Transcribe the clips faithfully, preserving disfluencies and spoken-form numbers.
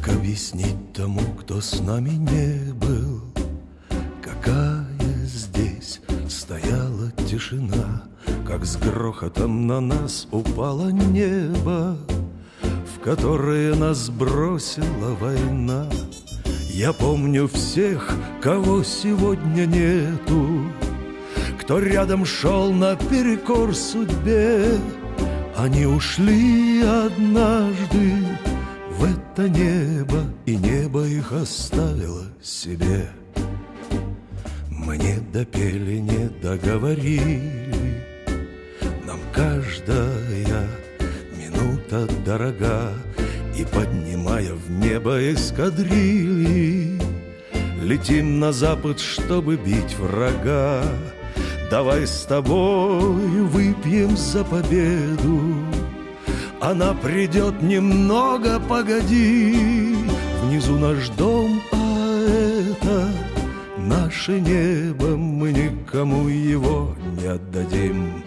объяснить тому, кто с нами не был, какая здесь стояла тишина, как с грохотом на нас упало небо, в которое нас бросила война. Я помню всех, кого сегодня нету, кто рядом шел наперекор судьбе. Они ушли однажды в это небо, и небо их оставило себе. Мы не допели, не договорили, нам каждая минута дорога, и, поднимая в небо эскадрильи, летим на запад, чтобы бить врага. Давай с тобой выпьем за победу, она придет немного, погоди. Внизу наш дом, а это наше небо, мы никому его не отдадим.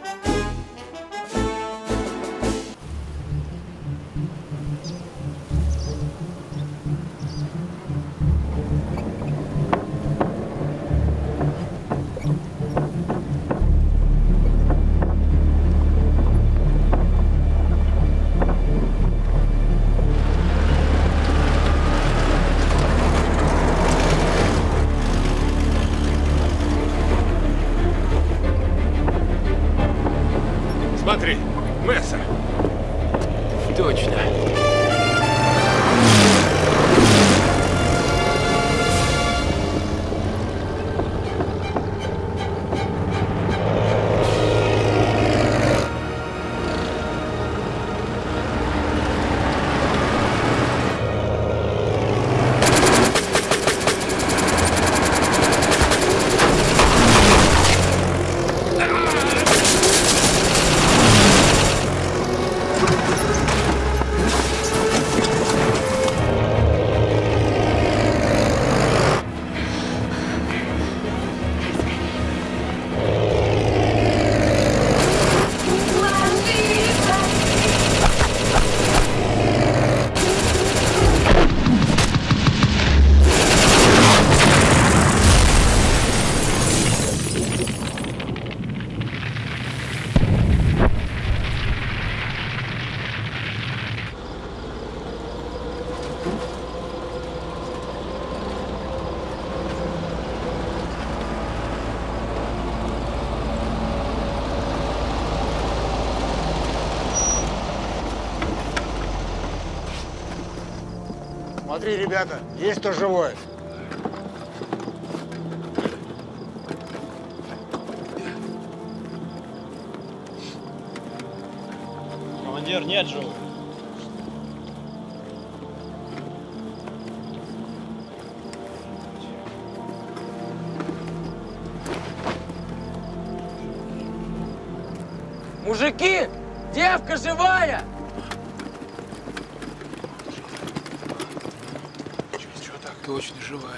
Смотри, Месса. Точно. Смотри, ребята, есть кто живой. Командир, нет живых. Мужики, девка живая! Точно живая.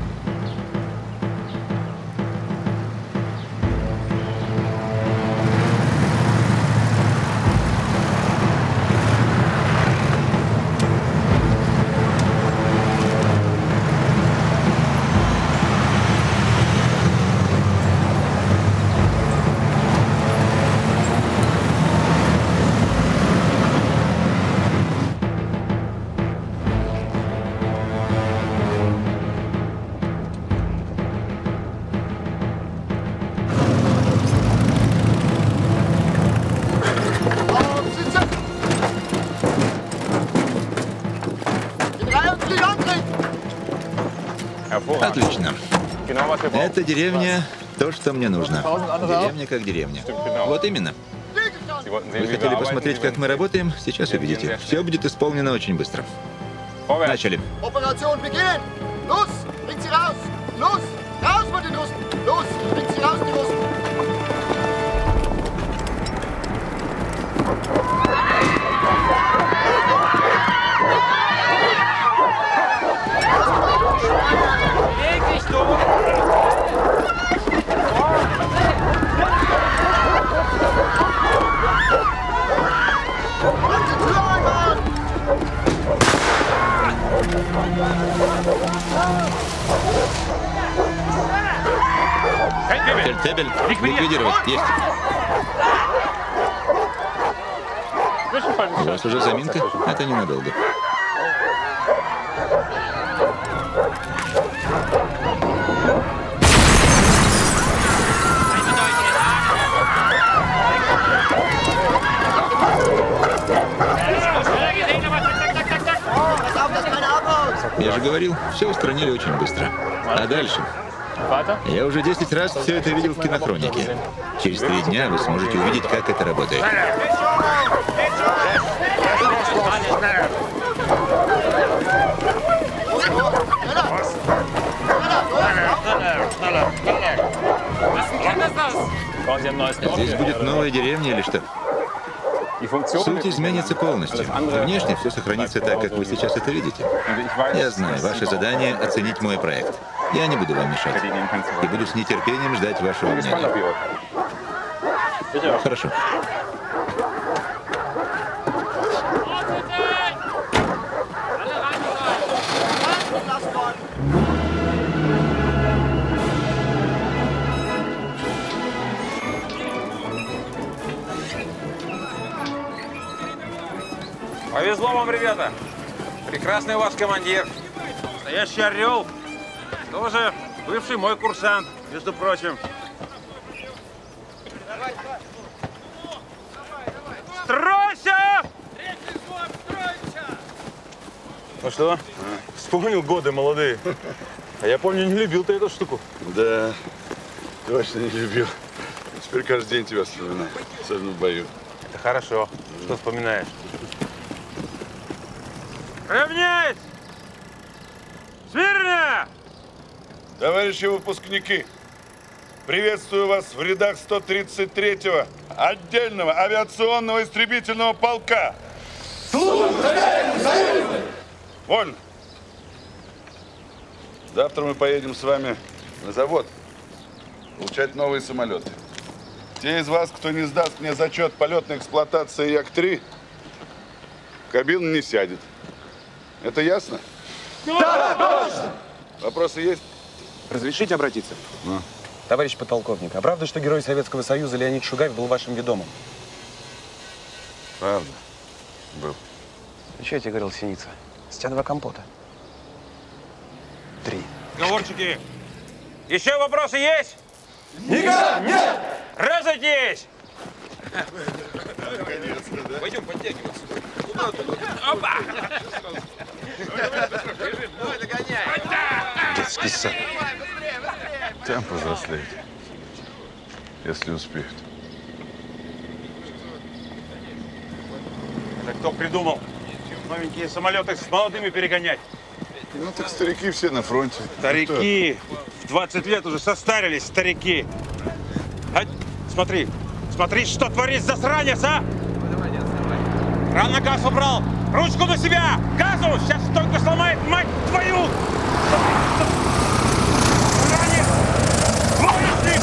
Отлично. Эта деревня то, что мне нужно. Деревня как деревня. Вот именно. Вы хотели посмотреть, как мы работаем? Сейчас увидите. Все будет исполнено очень быстро. Начали. Констебель, ликвидировать. Есть. У вас уже заминка? Это ненадолго. Я же говорил, все устранили очень быстро. А дальше? Я уже десять раз все это видел в кинохронике. Через три дня вы сможете увидеть, как это работает. Здесь будет новая деревня или что? Суть изменится полностью. Внешне все сохранится так, как вы сейчас это видите. Я знаю, ваше задание — оценить мой проект. Я не буду вам мешать. И буду с нетерпением ждать вашего мнения. Хорошо. Повезло вам, ребята. Прекрасный у вас командир. Настоящий орел. Тоже бывший мой курсант, между прочим. Стройся! Ну что, вспомнил годы молодые? А я помню, не любил ты эту штуку. Да, точно не любил. Теперь каждый день тебя вспоминаю, особенно в бою. Это хорошо, что вспоминаешь. Равняйсь! Смирно! Товарищи выпускники, приветствую вас в рядах сто тридцать третьего отдельного авиационного истребительного полка. Вольно. Завтра мы поедем с вами на завод получать новые самолеты. Те из вас, кто не сдаст мне зачет полетной эксплуатации Як три, в кабину не сядет. Это ясно? Да, точно! Вопросы есть? Разрешите обратиться? Ну. Товарищ подполковник, а правда, что герой Советского Союза Леонид Шугаев был вашим ведомым? Правда. Был. Ну, что я тебе говорил, Синица? С тебя два компота. Три. Разговорчики, еще вопросы есть? Никак нет! Разойтись! Пойдем подтягиваться. Опа! Давай, догоняй! Детский сад. Темп взрослеет, если успеют. Это кто придумал новенькие самолеты с молодыми перегонять? Ну так старики все на фронте. Старики! В двадцать лет уже состарились старики. А, смотри, смотри, что творит засранец, а! Рано газ убрал! Ручку на себя! Газу! Сейчас только сломает, мать твою! Ранец! Вылезли!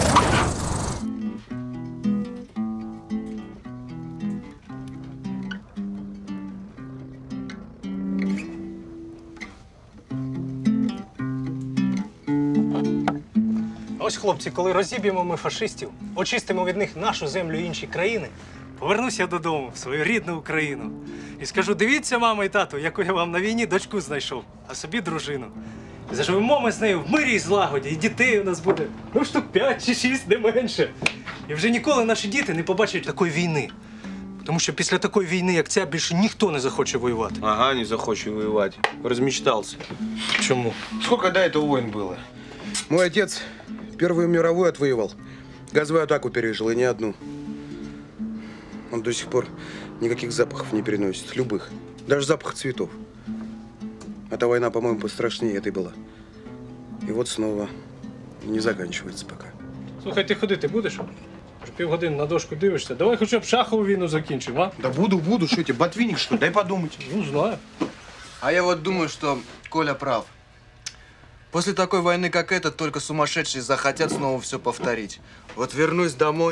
Ось, хлопці, коли розіб'ємо ми фашистів, очистимо від них нашу землю і інші країни, повернуся додому, в свою рідну Україну. І скажу, дивіться, мамо і тату, яку я вам на війні дочку знайшов, а собі дружину. І заживемо ми з нею в мирі і злагоді, і дітей у нас буде, ну, штук п'ять чи шість, не менше. І вже ніколи наші діти не побачать такої війни. Тому що після такої війни, як ця, більше ніхто не захоче воювати. Ага, не захоче воевать. Размечтался. Чому? Сколько до этого войн было? Мой отец Первую мировую отвоевал. Газовую атаку пережил, и не одну. Он до сих пор никаких запахов не переносит. Любых. Даже запах цветов. А та война, по-моему, пострашнее этой была. И вот снова не заканчивается пока. Слухай, ти ходити будеш? Вже півгодини на дошку дивишся. Давай хоча б шахову війну закінчимо, а? Да буду, буду. Что тебе, ботвинник, что ли? Дай подумать. Ну, знаю. А я вот думаю, что Коля прав. После такой войны, как эта, только сумасшедшие захотят снова все повторить. Вот вернусь домой,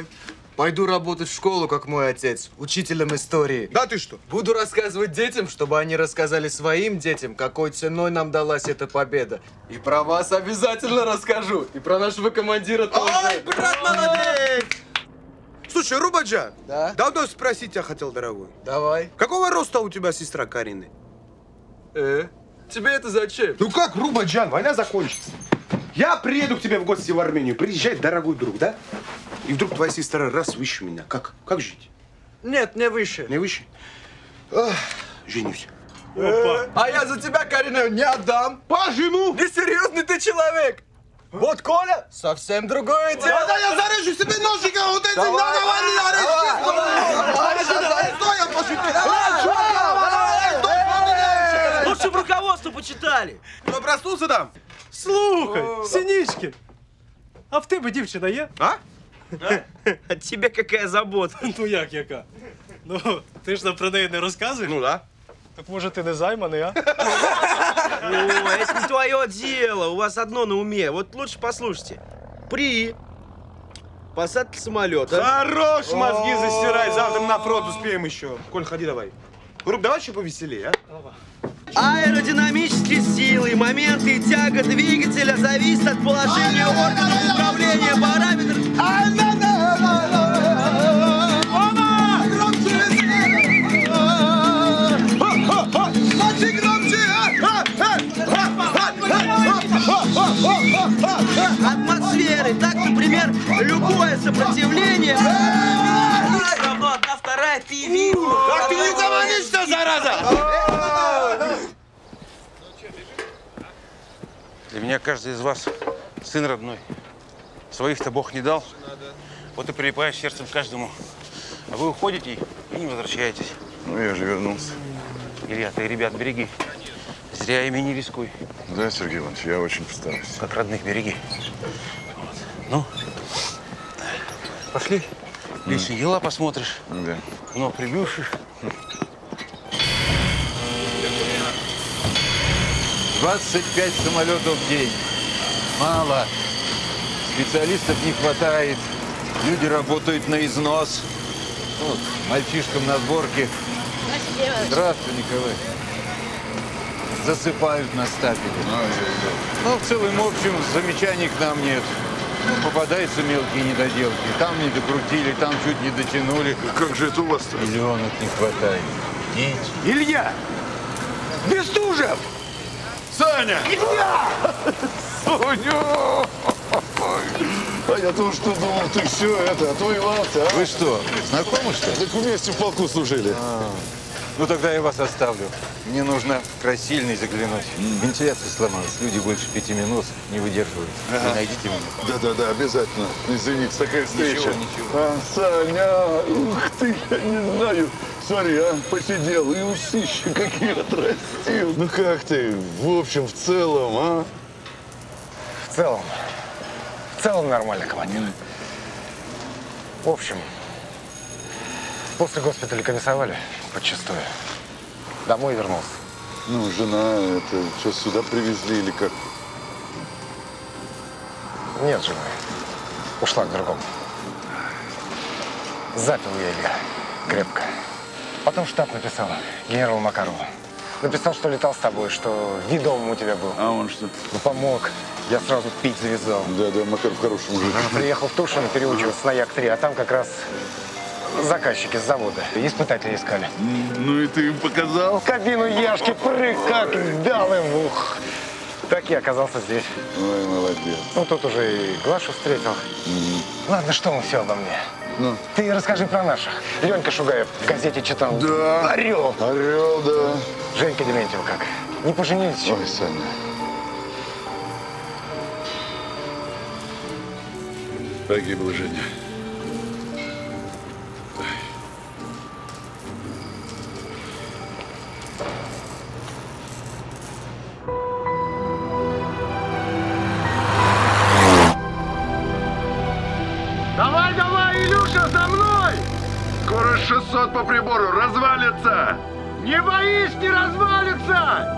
Пойду работать в школу, как мой отец, учителем истории. Да ты что? Буду рассказывать детям, чтобы они рассказали своим детям, какой ценой нам далась эта победа. И про вас обязательно расскажу. И про нашего командира тоже. Ой, брат, молодец! Слушай, Рубаджан, да? давно спросить тебя хотел, дорогой. Давай. Какого роста у тебя сестра Карины? Э? Тебе это зачем? Ну как, Рубаджан, война закончится. Я приеду к тебе в гости в Армению. Приезжает дорогой друг, да? И вдруг твоя сестра раз выше меня. Как? Как жить? Нет, не выше. Не выше? Ах, женюсь. Опа. А я за тебя, Карина, не отдам. Почему? Несерьезный ты человек. Вот Коля, совсем другое дело. Да я зарежу себе ножиком вот этим. Давай, давай, Лучше бы руководство почитали. Кто проснулся там? Слухай, Синичкин, а в тебе дівчина є? А? От тебе какая забота. Ну як яка? Ну, ти ж нам про неї не розказуєш? Ну да. Так може ти не займаний, а? О, это не твое дело. У вас одно на уме. Вот лучше послушайте. При посадке самолета. Хорош мозги застирай. Завтра на фронт успеем еще. Коль, ходи давай. Руб, давай еще повеселее, а? Аэродинамические силы, моменты и тяга двигателя зависят от положения органов управления, параметров. Атмосферы. Так, например, любое сопротивление. Все равно одна вторая ты видишь. Как ты не говоришь-то, зараза? Для меня каждый из вас сын родной. Своих-то Бог не дал. Вот и прилипаешь сердцем к каждому. А вы уходите и не возвращаетесь. Ну, я же вернулся. Илья, ты ребят береги. Зря ими не рискуй. Да, Сергей Иванович, я очень постараюсь. Как родных береги. Вот. Ну, пошли. Личные дела посмотришь. Да. Но прибивших. двадцать пять самолетов в день. Мало. Специалистов не хватает. Люди работают на износ. Вот, мальчишкам на сборке. Здравствуй, Николай. Засыпают на стапеле. Ну, в целом, в общем, замечаний к нам нет. Ну, попадаются мелкие недоделки. Там не докрутили, там чуть не дотянули. Как же это у вас-то? Миллионов не хватает. Дети. Илья! Бестужев! Саня! Илья! Соня! А я тоже что думал, ты все это, отвоевался, а? Вы что, знакомы, что ли? Так вместе в полку служили. А, ну тогда я вас оставлю. Мне нужно в Красильный заглянуть. Вентиляция сломалась. Люди больше пяти минут не выдерживают. Ага. Вы найдите меня. Да-да-да, обязательно. Извините, такая встреча. Ничего, ничего. А, Саня, ух ты, я не знаю. Смотри, а, посидел, и усищи какие отрастил. Ну как ты, в общем, в целом, а? В целом. В целом нормально, командир. В общем, после госпиталя комиссовали подчистую. Домой вернулся. Ну, жена, это что, сюда привезли или как? Нет жены. Ушла к другому. Запил я ее крепко. Потом штаб написал генералу Макарову. Написал, что летал с тобой, что ведомым у тебя был. А он что? Ну, помог. Я сразу пить завязал. Да-да, Макаров хороший мужик. Приехал в Тушино переучиваться на Як три, а там как раз заказчики с завода. Испытатели искали. Ну и ты им показал? Кабину Яшки прыг как дал им. Ух. Так я оказался здесь. Ой, молодец. Ну, тут уже и Глашу встретил. Угу. Ладно, что мы все обо мне? Ну? Ты расскажи про наших. Ленька Шугаев в газете читал. Да. Орел. Орел, да. Женька Дементьева как? Не поженились еще? Ой, Саня. Погибла Женя. Давай, давай, Илюша, за мной! Скоро шестьсот по прибору, развалится! Не боись, не развалится!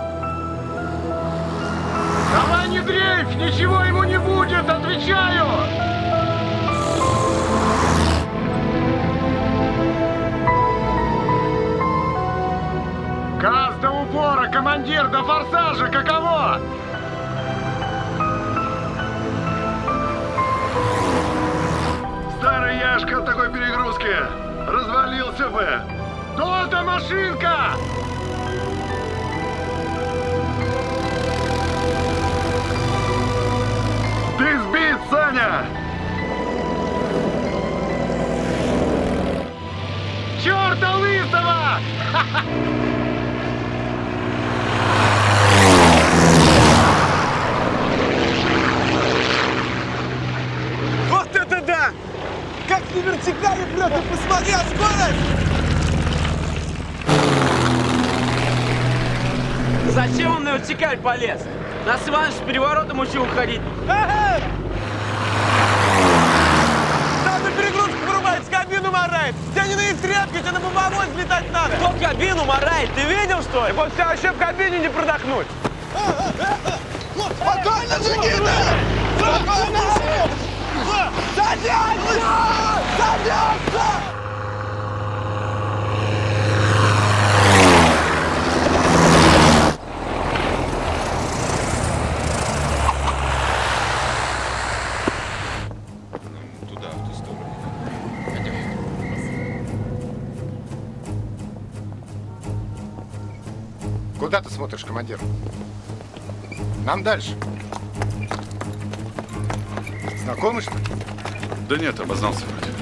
Давай, не дрейф, ничего ему не будет, отвечаю! Газ до упора, командир, до форсажа, каково? Старый Яшка от такой перегрузки развалился бы. То-то машинка! Ты сбит, Саня! Чёрта лысого! Вот это да! Как на вертикали прет, ты посмотри, а скорость! Зачем он на вертикаль полез? Нас Иваныч с переворотом учил уходить. Ага! Надо перегрузку вырубать, с кабину морает! Тебя не на их тряпке, тебе на бомбовой взлетать надо! Кто кабину морает? Ты видел, что ли? Вот тебя вообще в кабине не продохнуть! Спокойно, Джигита! Спокойно! Садись! Садись! Туда, в ту сторону. Пойдем. Куда ты смотришь, командир? Нам дальше. Знакомы, что ли? Да нет, обознался вроде.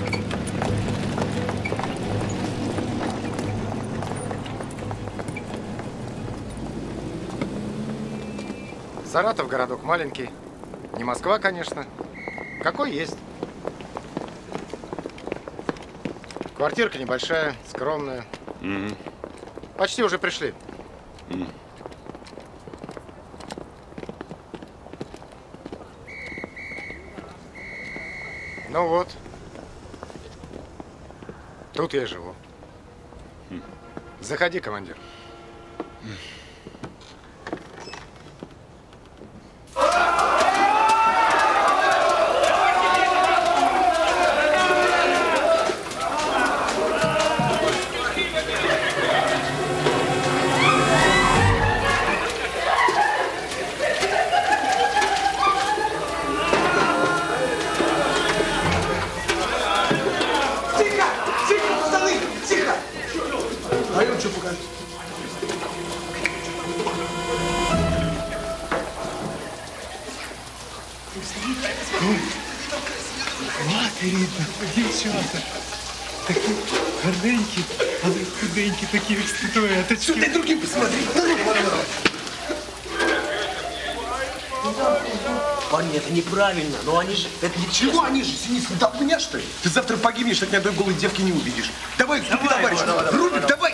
Саратов городок маленький. Не Москва, конечно. Какой есть. Квартирка небольшая, скромная. Угу. Почти уже пришли. Угу. Ну вот. Тут я и живу. Заходи, командир. Матери, девчата, такие гарненькие, а вы худенькие, такие статуэточки. Что ты другим посмотри? Парни, это неправильно, но они же... Это не Чего они же? Синиц, не дал меня, что ли? Ты завтра погибнешь, так ни одной голой девки не увидишь. Давай, уступи, товарищ. Рубик, давай.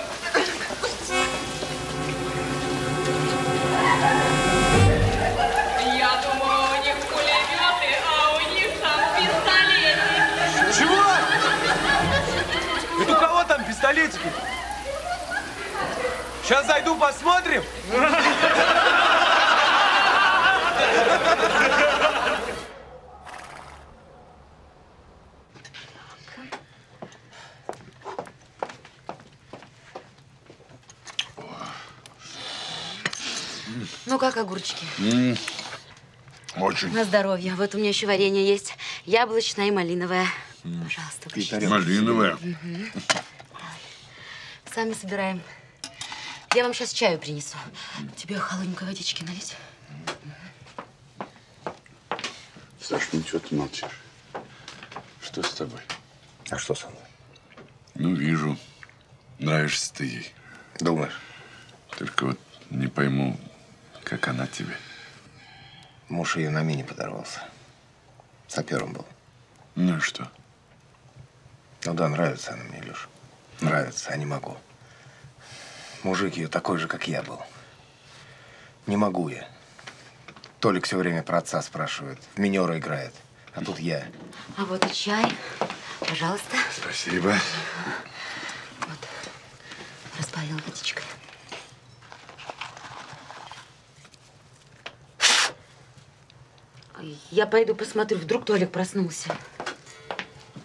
Я думаю, у них пулеметы, а у них там пистолеты. Чего? Это у кого там пистолетики? Сейчас зайду, посмотрим. Ну как огурчики? М-м, очень. На здоровье. Вот у меня еще варенье есть. Яблочное и малиновое. Пожалуйста, угощайтесь. Малиновое. Угу. Сами собираем. Я вам сейчас чаю принесу. Тебе холодненькой водички налить? Саш, ну что ты молчишь? Что с тобой? А что со мной? Ну, вижу. Нравишься ты ей. Думаешь? Только вот не пойму, как она тебе. Муж ее на мине подорвался. Сапером был. Ну и что? Ну да, нравится она мне, Илюш. Нравится, а не могу. Мужик ее такой же, как я был. Не могу я. Толик все время про отца спрашивает. В минера играет. А тут я. А вот и чай. Пожалуйста. Спасибо. Вот. Разбавил водичкой. Я пойду посмотрю, вдруг Толик проснулся.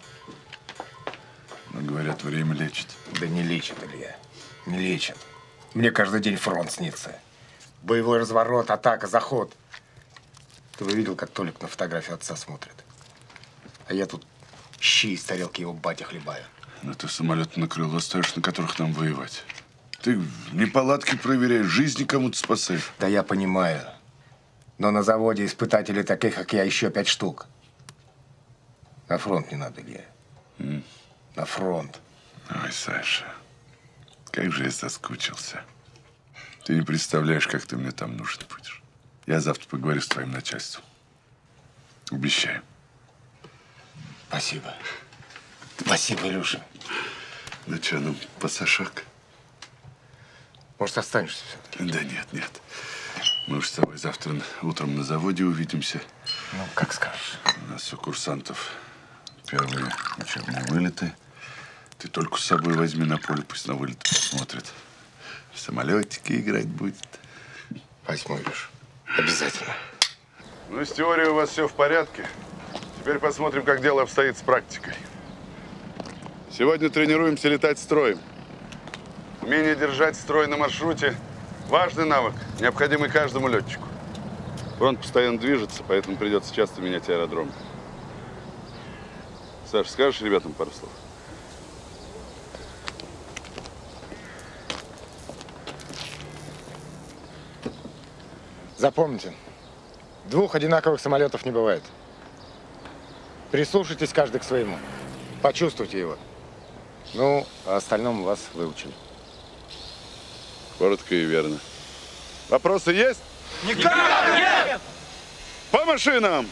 Ну, говорят, время лечит. Да не лечит, Илья. Не лечит. Мне каждый день фронт снится. Боевой разворот, атака, заход. Ты бы видел, как Толик на фотографию отца смотрит. А я тут щи из тарелки его батя хлебаю. Ну ты самолеты накрыл, оставишь, на которых нам воевать. Ты неполадки проверяешь, жизни кому-то спасаешь. Да я понимаю. Но на заводе испытателей таких, как я, еще пять штук. На фронт не надо, Илья. Mm. На фронт. Ой, Саша, как же я соскучился. Ты не представляешь, как ты мне там нужен будешь. Я завтра поговорю с твоим начальством. Обещаю. Спасибо. Спасибо, Илюша. Ну что, ну, пасашок? Может, останешься все-таки? Да нет, нет. Мы уж с тобой завтра утром на заводе увидимся. Ну, как скажешь. У нас у курсантов первые учебные вылеты. Ты только с собой возьми на поле, пусть на вылет посмотрит. В самолетике играть будет. Возьму, Илюш. Обязательно. Ну, с теорией у вас все в порядке. Теперь посмотрим, как дело обстоит с практикой. Сегодня тренируемся летать строем. Умение держать строй на маршруте – важный навык, необходимый каждому летчику. Фронт постоянно движется, поэтому придется часто менять аэродром. Саш, скажешь ребятам пару слов? Запомните, двух одинаковых самолетов не бывает. Прислушайтесь каждый к своему. Почувствуйте его. Ну, а остальном вас выучили. Коротко и верно. Вопросы есть? Никак нет! По машинам!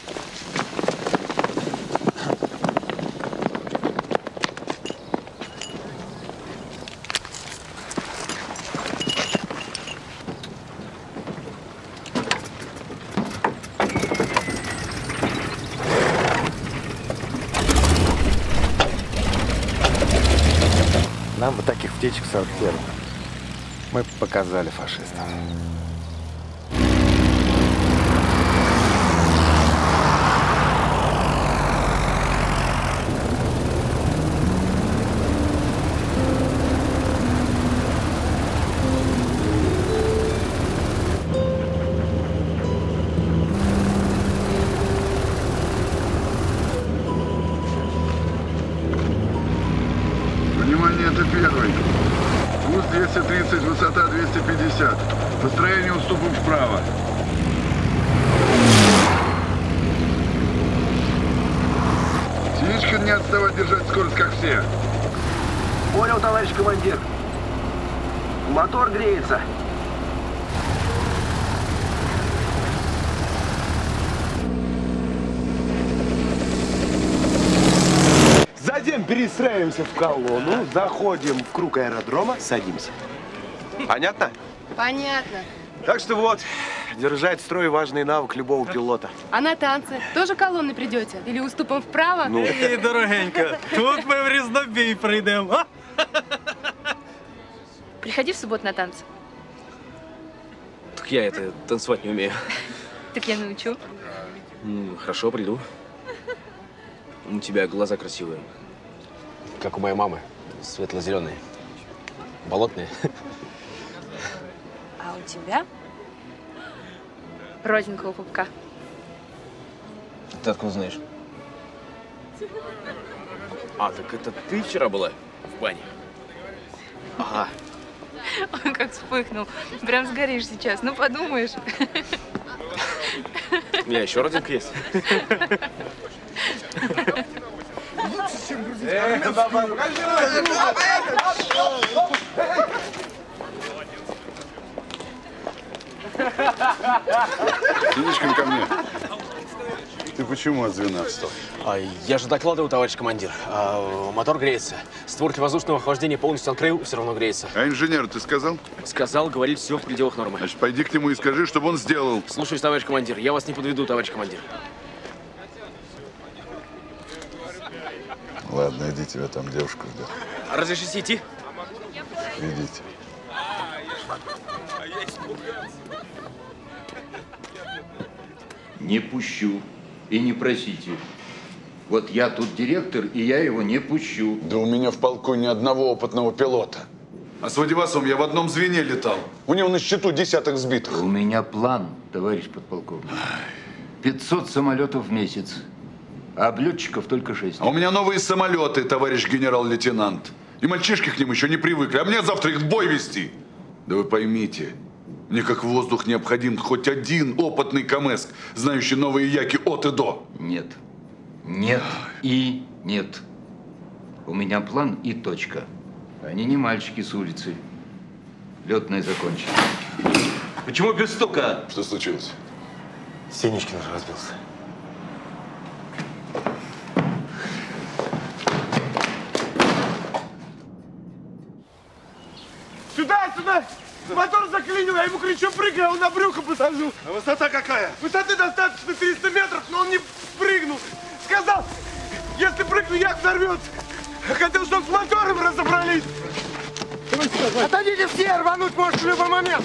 Нам бы таких птичек сорок первых. Мы показали фашистам. Внимание, это первый. Курс двести тридцать, высота двести пятьдесят. Построение уступом вправо. Птичка, не отставать, держать скорость, как все. Понял, товарищ командир. Мотор греется. Затем перестраиваемся в колонну, заходим в круг аэродрома, садимся. Понятно? Понятно. Так что вот, держать строй – важный навык любого пилота. А на танцы тоже колонны придете? Или уступом вправо? Ну. Эй, дорогенька, тут мы в різнобій прийдемо. а? Приходи в субботу на танцы. Так я это танцевать не умею. Так я научу. М, Хорошо, приду. У тебя глаза красивые. Как у моей мамы. Светло-зеленые. Болотные. А у тебя розинка у пупка. Ты откуда знаешь? А, так это ты вчера была в бане? Ага. Он как вспыхнул. Прям сгоришь сейчас. Ну, подумаешь. У меня еще родинка есть. Сидишкин ко мне. Ты почему от звена встал? А, я же докладываю, товарищ командир. А, мотор греется. Створки воздушного охлаждения полностью открыл, все равно греется. А инженеру ты сказал? Сказал, говорит, все в пределах нормы. Значит, пойди к нему и скажи, чтобы он сделал. Слушаюсь, товарищ командир. Я вас не подведу, товарищ командир. Ладно, иди, тебя там девушка ждет. А разрешите идти? Идите. Не пущу. И не просите. Вот я тут директор, и я его не пущу. Да у меня в полку ни одного опытного пилота. А с Владивостоком я в одном звене летал. У него на счету десяток сбитых. У меня план, товарищ подполковник. пятьсот самолетов в месяц, а облетчиков только шесть. А у меня новые самолеты, товарищ генерал-лейтенант. И мальчишки к ним еще не привыкли. А мне завтра их в бой вести. Да вы поймите, мне как воздух необходим хоть один опытный КМС, знающий новые яки от и до. Нет. Нет и нет. У меня план и точка. Они не мальчики с улицы. Летное закончено. Почему без стука? Что случилось? Сенечкин разбился. Сюда, сюда! Мотор заклинил, я ему кричу, прыгай, а он на брюхо посажу. А высота какая? Высоты достаточно триста метров, но он не прыгнул. Сказал, если прыгну, як взорвется. Хотел, чтобы с мотором разобрались. Отойдите все, рвануть может в любой момент.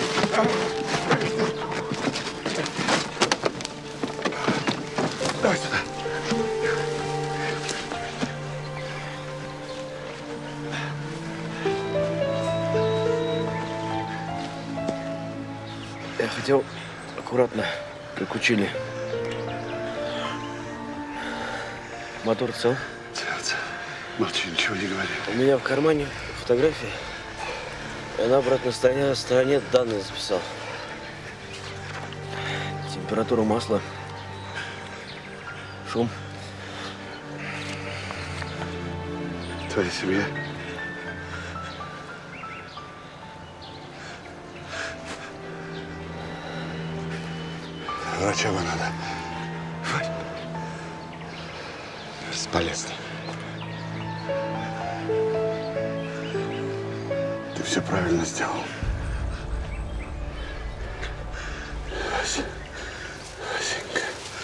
Давай сюда. Я хотел аккуратно, как учили. Мотор цел? Цел, цел. Молчи, ничего не говори. У меня в кармане фотография. Я на обратной стороне, стороне данные записал. Температура масла. Шум. Твоя семья? Врача бы надо. Бесполезно. Ты все правильно сделал. Вася. Васенька.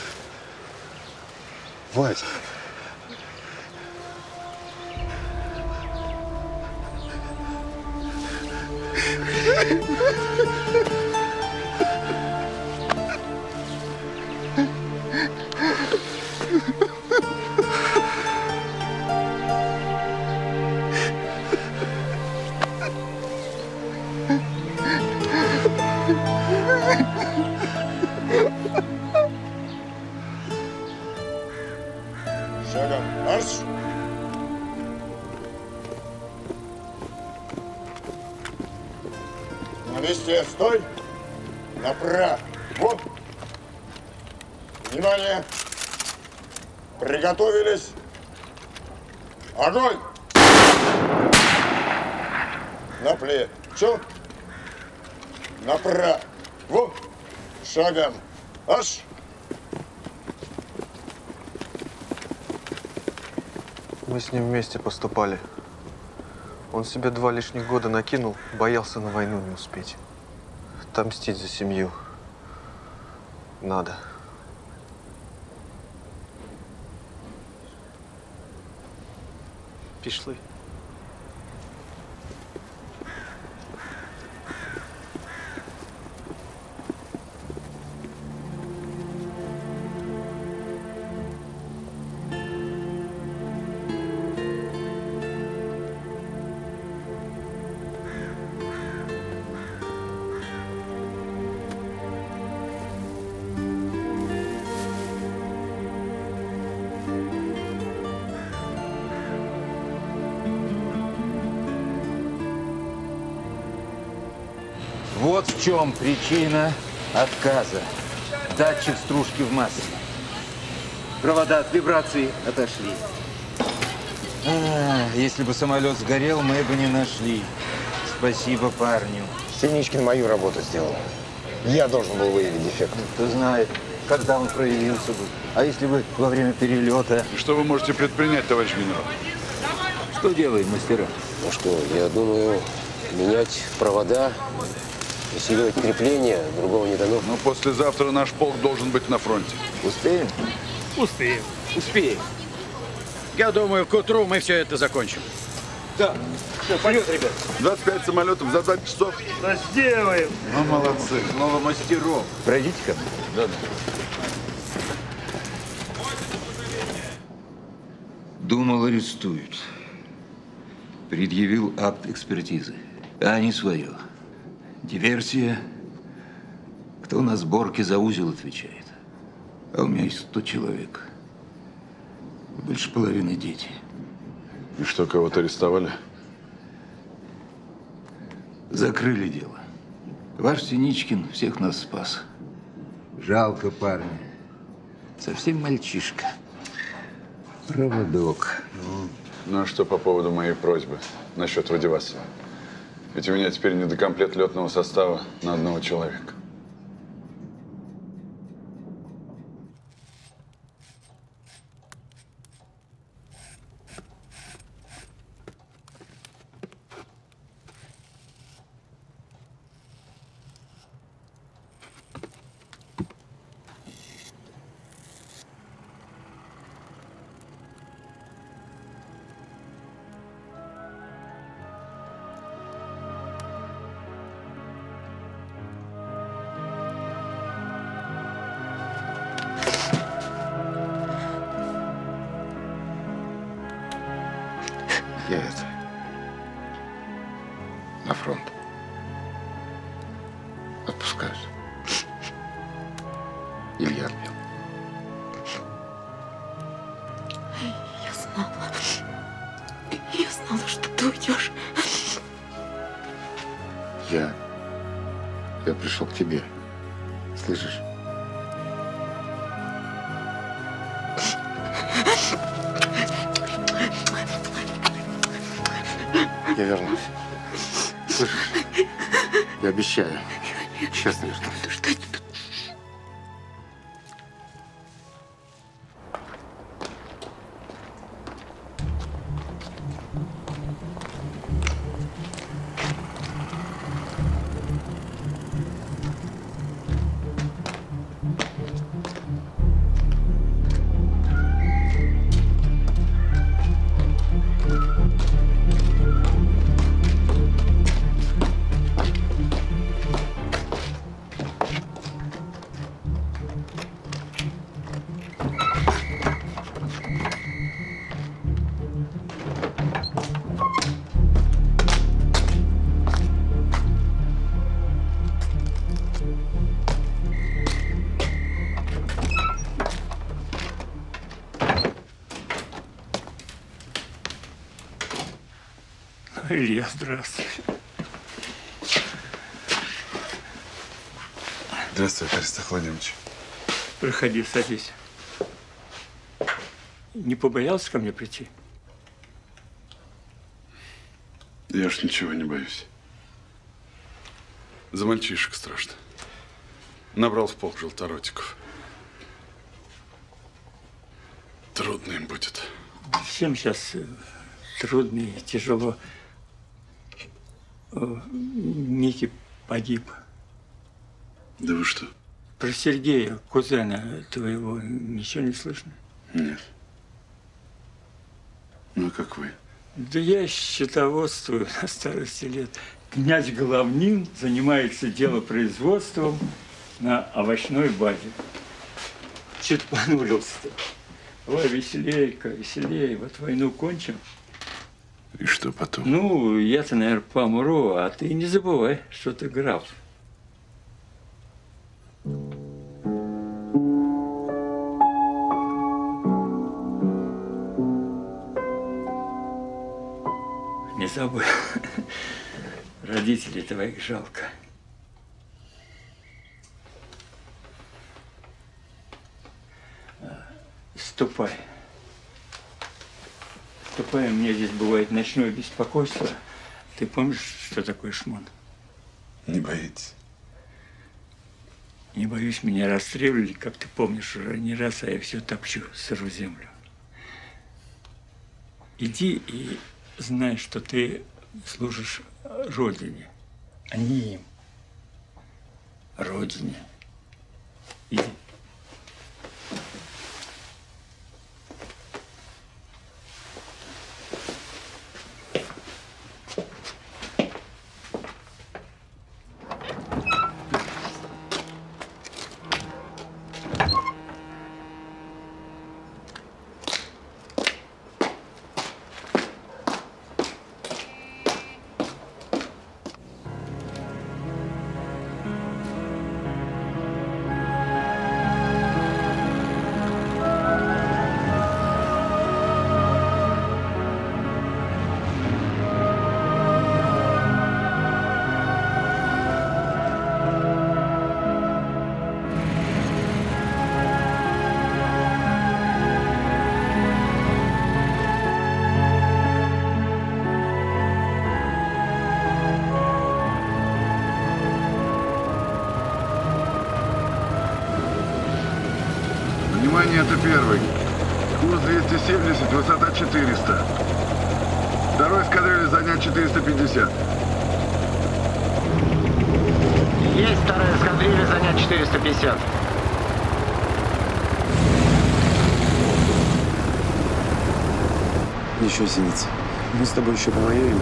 Вася. Шагом марш! На месте стой! Направо! Вот! Внимание! Приготовились! Огонь! На плечо! Направо! Вот! Шагом! Аж! Мы с ним вместе поступали. Он себе два лишних года накинул, боялся на войну не успеть. Отомстить за семью надо. Пішли. Вот в чем причина отказа. Датчик стружки в масле. Провода от вибрации отошли. А, если бы самолет сгорел, мы бы не нашли. Спасибо парню. Синичкин мою работу сделал. Я должен был выявить дефект. Кто знает, когда он проявился бы. А если бы во время перелета? И что вы можете предпринять, товарищ генерал? Что делаем, мастера? Ну что, я думаю, менять провода, усиливать крепление, другого не дано. Но послезавтра наш полк должен быть на фронте. Успеем? Успеем. Успеем. Я думаю, к утру мы все это закончим. Да. Все, вперед, ребят. двадцать пять самолетов за двадцать часов. Да сделаем. Ну, молодцы. Снова мастеров. Пройдите ко мне. Да, да. Думал, арестуют. предъявил акт экспертизы, а не свое. Диверсия. Кто на сборке за узел отвечает? А у меня есть сто человек. Больше половины дети. И что, кого-то арестовали? Закрыли дело. Ваш Синичкин всех нас спас. Жалко парня. Совсем мальчишка. Проводок. Ну, ну а что по поводу моей просьбы насчет Вадивасова? Ведь у меня теперь недокомплект летного состава на одного человека. Я это… на фронт. Отпускаюсь. Илья отбил. Я знала. Я знала, что ты уйдешь. Я… Я пришел к тебе. Слышишь? Я вернусь. Слышишь? Я обещаю. Честно вернусь. Илья, здравствуй. Здравствуй, Аристарх Владимирович. Проходи, садись. Не побоялся ко мне прийти? Я ж ничего не боюсь. За мальчишек страшно. Набрал в полк желторотиков. Трудно им будет. Всем сейчас трудно и тяжело. Микки погиб. Да вы что? Про Сергея, кузена твоего, ничего не слышно? Нет. Ну, а как вы? Да я счетоводствую на старости лет. Князь Головнин занимается делопроизводством на овощной базе. Чуть понурился-то. Ой, веселей-ка, веселей. Вот войну кончим. И что потом? Ну, я-то, наверное, помру, а ты не забывай, что ты граф. Не забыл. Родителей твоих жалко. Ступай. Ступай, у меня здесь бывает ночное беспокойство. Ты помнишь, что такое шмон? Не боитесь? Не боюсь, меня расстреливали, как ты помнишь, уже не раз, а я все топчу сырую землю. Иди и знай, что ты служишь Родине, а не им. Родине. Иди. Внимание, это первый. Курс двести семьдесят, высота четыреста. Второй эскадрильи занять четыреста пятьдесят. Есть вторая эскадрилья, занять четыреста пятьдесят. Ничего, Синица. Мы с тобой еще повоюем.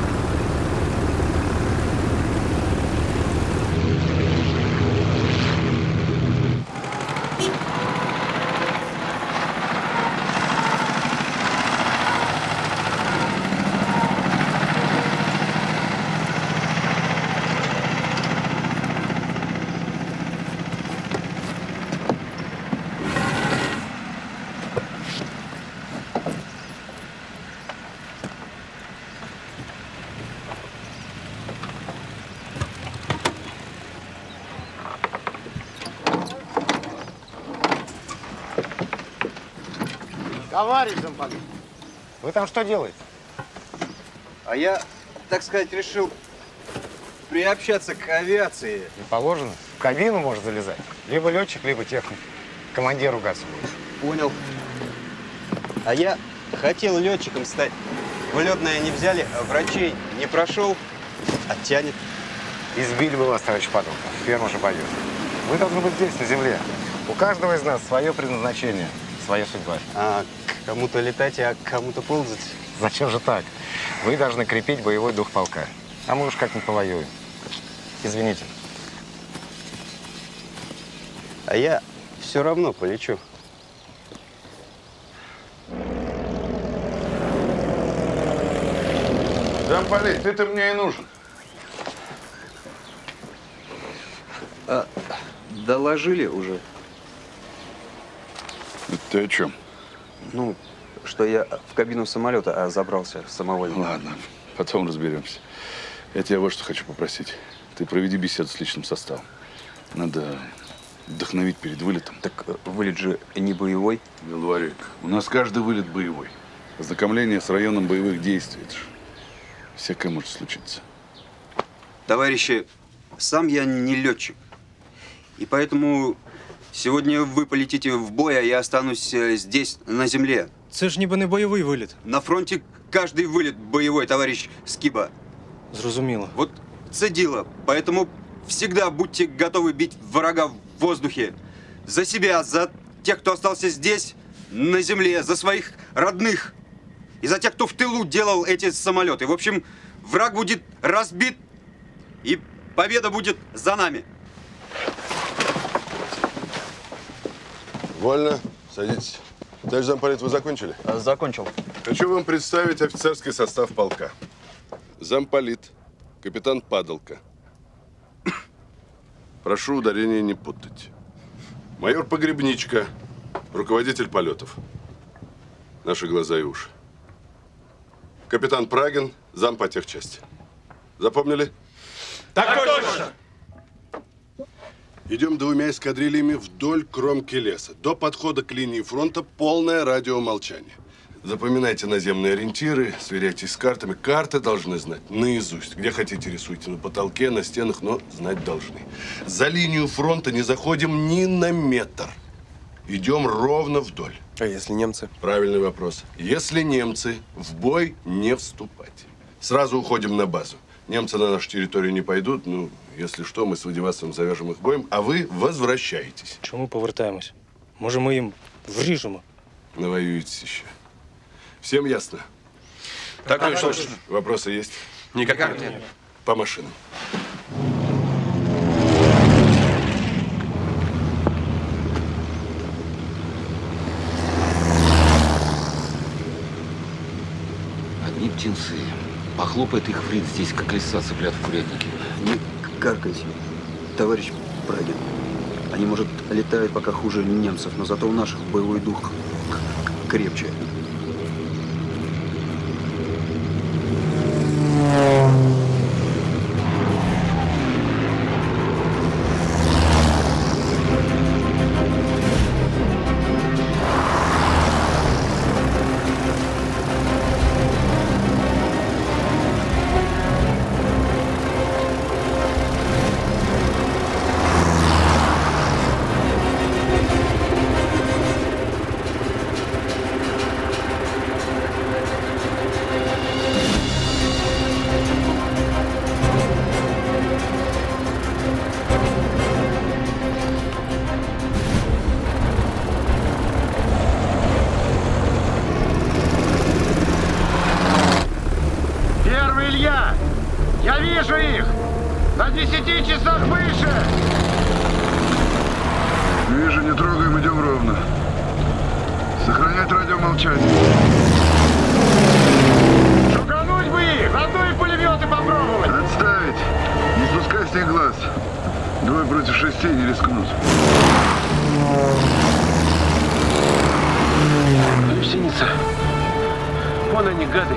Товарищ замполит, вы там что делаете? А я, так сказать, решил приобщаться к авиации. Не положено. В кабину может залезать. Либо летчик, либо техник. Командир ругаться будет. Понял. А я хотел летчиком стать. В летное не взяли, а врачей не прошел, оттянет. Избили бы вас, товарищ Падалка. Ферма же пойдет. Вы должны быть здесь, на земле. У каждого из нас свое предназначение, своя судьба. А кому-то летать, а кому-то ползать. Зачем же так? Вы должны крепить боевой дух полка. А мы уж как-нибудь повоюем. Извините. А я все равно полечу. Замполит, ты-то мне и нужен. А, доложили уже? Ты о чем? Ну, что я в кабину самолета а забрался самовольно. Ладно, потом разберемся. Я тебя вот что хочу попросить. Ты проведи беседу с личным составом. Надо вдохновить перед вылетом. Так вылет же не боевой. Белварик, у нас каждый вылет боевой. Ознакомление с районом боевых действий. Это ж всякое может случиться. Товарищи, сам я не летчик. И поэтому сегодня вы полетите в бой, а я останусь здесь, на земле. Це ж ніби не бойовий виліт. На фронте каждый вылет боевой, товарищ Скиба. Зрозуміло. Вот це діло. Поэтому всегда будьте готовы бить врага в воздухе. За себя, за тех, кто остался здесь, на земле, за своих родных. И за тех, кто в тылу делал эти самолеты. В общем, враг будет разбит, и победа будет за нами. Вольно. Садитесь. Товарищ замполит, вы закончили? Закончил. Хочу вам представить офицерский состав полка. Замполит, капитан Падалка. Прошу ударения не путать. Майор Погребничка, руководитель полетов. Наши глаза и уши. Капитан Прагин, зам по техчасти. Запомнили? Так точно! Идем двумя эскадрильями вдоль кромки леса. До подхода к линии фронта полное радиомолчание. Запоминайте наземные ориентиры, сверяйтесь с картами. Карты должны знать наизусть. Где хотите, рисуйте. На потолке, на стенах, но знать должны. За линию фронта не заходим ни на метр. Идем ровно вдоль. А если немцы? Правильный вопрос. Если немцы, в бой не вступать. Сразу уходим на базу. Немцы на нашу территорию не пойдут. Ну, если что, мы с Вадивасовым завяжем их боем, а вы возвращаетесь. Чому повертаємось? Може, ми їм вріжемо? Навоюетесь еще. Всем ясно? Так точно. Вопросы есть? Никаких нет. По машинам. Одни птенцы. Похлопает их Фрид здесь, как лиса цыплят в курятнике. Не каркайте, товарищ Прагин. Они, может, летают пока хуже немцев, но зато у наших боевой дух крепче. Идем ровно. Сохранять радиомолчание. Шугануть бы их! Заодно и пулеметы попробовать! Отставить! Не спускай с них глаз. Двое против шести не рискнут. Гусеница. Вон они, гады.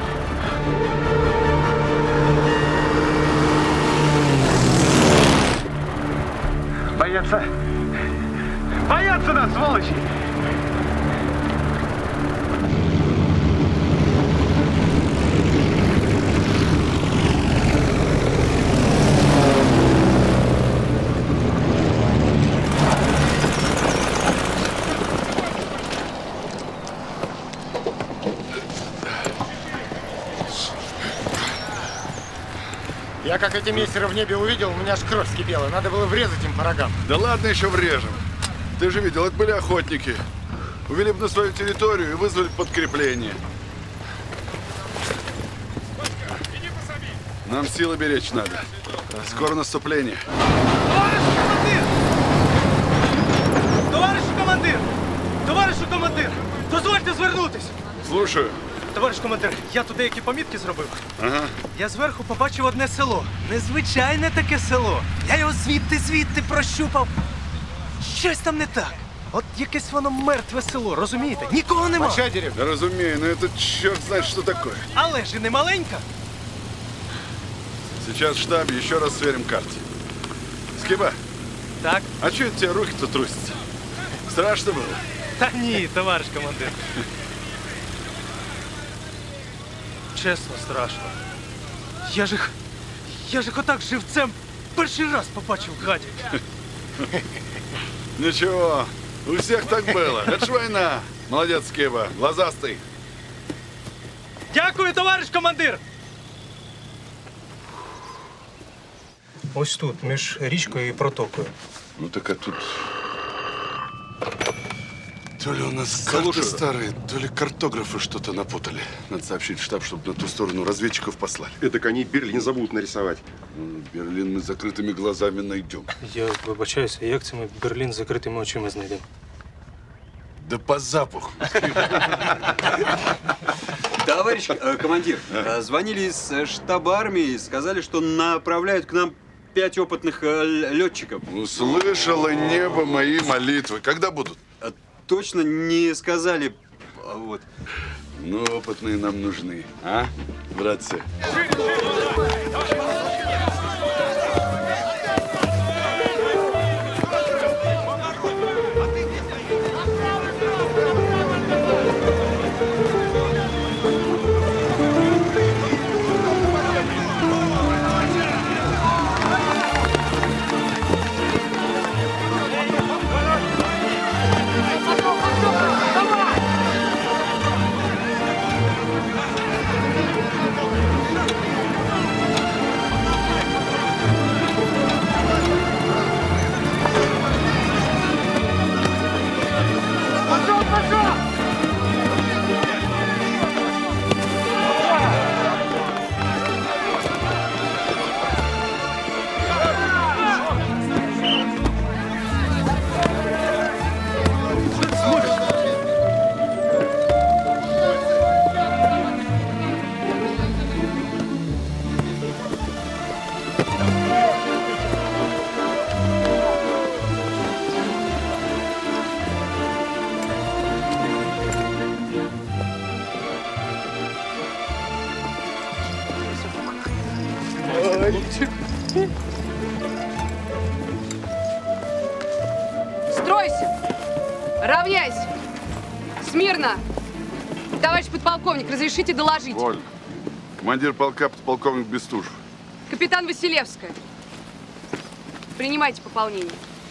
Боятся. Боятся нас, сволочи! Я как эти мессеры в небе увидел, у меня аж кровь вскипела. Надо было врезать им по рогам. Да ладно, еще врежем. Ты же видел, это были охотники. Увели бы на свою территорию и вызвали подкрепление. Нам силы беречь надо. Скоро наступление. Товарищ командир! Товарищ командир! Дозвольте звернутись! Слушаю. Товариш командир, я тут деякі помітки зробив. Ага. Я зверху побачив одне село. Незвичайне таке село. Я його звідти-звідти прощупав. Щось там не так. От якесь воно мертве село, розумієте? Нікого нема. Да разумею, но это черт знает, что такое. Але ж і не маленька. Сейчас в штабе еще раз сверим карте. Скиба. Так. А что это у тебя руки-то трусятся? Страшно было? Та ні, товариш командир. Чесно, страшно. Я ж їх... Я ж їх отак живцем перший раз побачив в гаді. Ничего, у всех так было. Это ж война. Молодец, Скиба, глазастый. Дякую, товариш командир! Ось тут, між річкою і протокою. Ну так а тут... То ли у нас карты Слушаю. старые, то ли картографы что-то напутали. Надо сообщить в штаб, чтобы на ту сторону разведчиков послали. Эдак они Берлин забудут нарисовать. Ну, Берлин мы с закрытыми глазами найдем. Я вибачаюся, як це ми Берлін з закритими очима знайдемо? Да по запаху. Товарищ э, командир, э, звонили из э, штаба армии, сказали, что направляют к нам пять опытных э, летчиков. Услышало небо мои молитвы. Когда будут? Э, точно не сказали. Вот. Ну, опытные нам нужны, а, братцы? Стройся! Равняйся! Смирно! Товарищ подполковник, разрешите доложить? Воль. Командир полка, подполковник Бестужев. Капитан Василевская. Принимайте пополнение.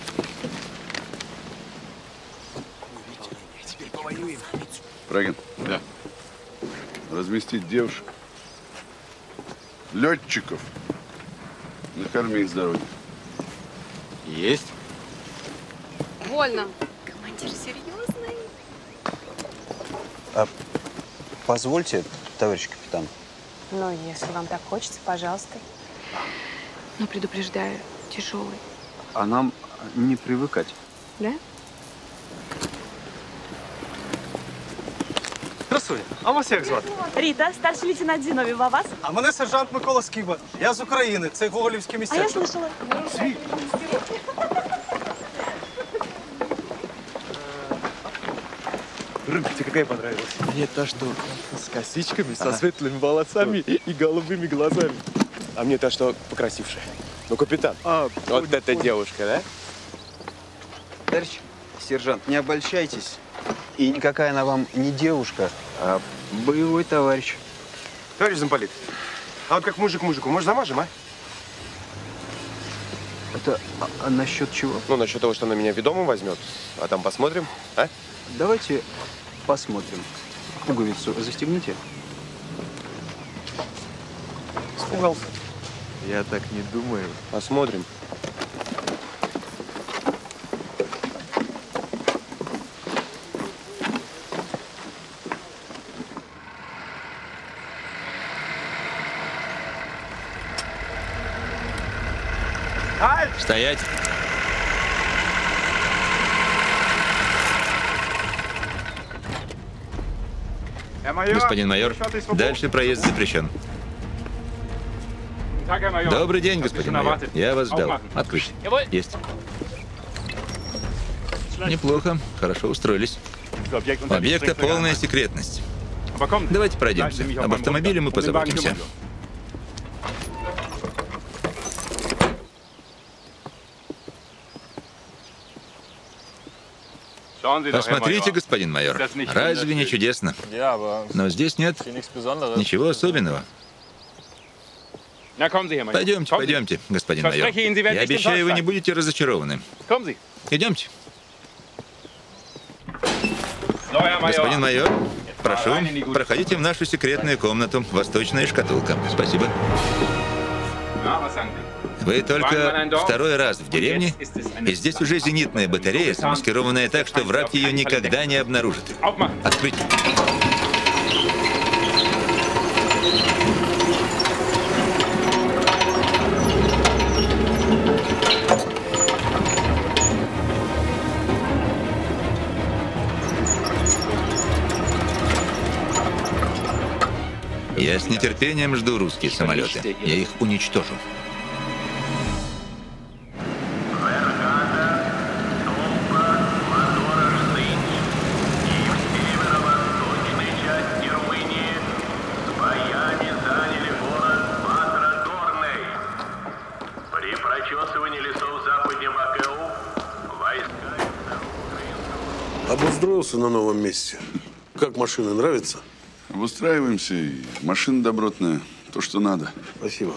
Теперь повоюем. Брагин. Да. Разместить девушек, летчиков, накорми их с дороги. Есть. Вольно. Командир серьезный. А, позвольте, товарищ капитан. Ну, если вам так хочется, пожалуйста. Но предупреждаю, тяжелый. А нам не привыкать. Да? Красуня, а вас як звати? Ріта, старший лейтенант Зіновів, а вас? А мене сержант Микола Скиба. Я з України. Це Гоголівське А містечко. я слышала. Свій. Рыба, тебе какая понравилась? Мне та, что с косичками, со светлыми волосами и голубыми глазами. А мне та, что покрасившая. Ну, капитан, а, вот понял, эта понял. девушка, да? Товарищ сержант, не обольщайтесь. И никакая она вам не девушка, а боевой товарищ. Товарищ замполит, а вот как мужик мужику, может, замажем, а? Это а, а насчет чего? Ну, насчет того, что она меня ведомым возьмет, а там посмотрим, а? Давайте посмотрим. Пуговицу застегните. Испугался. Я так не думаю. Посмотрим. Стоять! Господин майор, дальше проезд запрещен. Добрый день, господин майор. Я вас ждал. Открыть. Есть. Неплохо. Хорошо устроились. У объекта полная секретность. Давайте пройдемся. Об автомобиле мы позаботимся. Посмотрите, господин майор. Разве не чудесно? Но здесь нет ничего особенного. Пойдемте, пойдемте, господин майор. Я обещаю, вы не будете разочарованы. Идемте. Господин майор, прошу, проходите в нашу секретную комнату. Восточная шкатулка. Спасибо. Вы только второй раз в деревне, и здесь уже зенитная батарея, замаскированная так, что враг ее никогда не обнаружит. Открыть. Я с нетерпением жду русские самолеты. Я их уничтожу. Обустроился на новом месте. Как машина, нравится? Обустраиваемся, и машина добротная, то, что надо. Спасибо.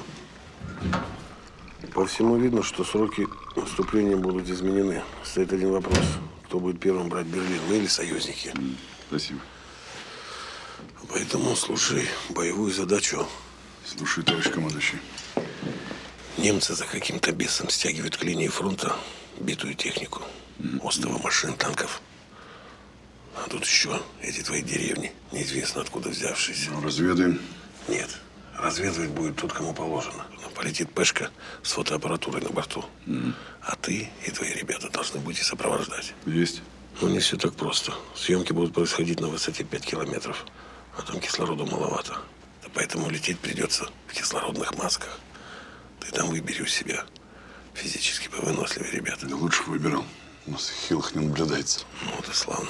По всему видно, что сроки наступления будут изменены. Стоит один вопрос. Кто будет первым брать Берлин, мы или союзники? Спасибо. Поэтому слушай боевую задачу. Слушай, товарищ командующий. Немцы за каким-то бесом стягивают к линии фронта битую технику. Остова машин, танков. А тут еще эти твои деревни, неизвестно откуда взявшиеся. Ну, разведаем. Нет, разведывать будет тот, кому положено. Полетит пешка с фотоаппаратурой на борту. Mm. А ты и твои ребята должны будете сопровождать. Есть. Но не все так просто. Съемки будут происходить на высоте пять километров. А там кислорода маловато. Да поэтому лететь придется в кислородных масках. Ты там выбери у себя физически повыносливые ребята. Да лучше выбирал. У нас хилых не наблюдается. Ну вот и славно.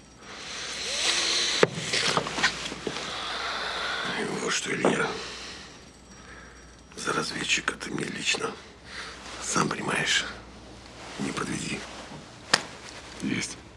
И вот что, Илья, за разведчика ты мне лично, сам понимаешь, не подведи. Есть.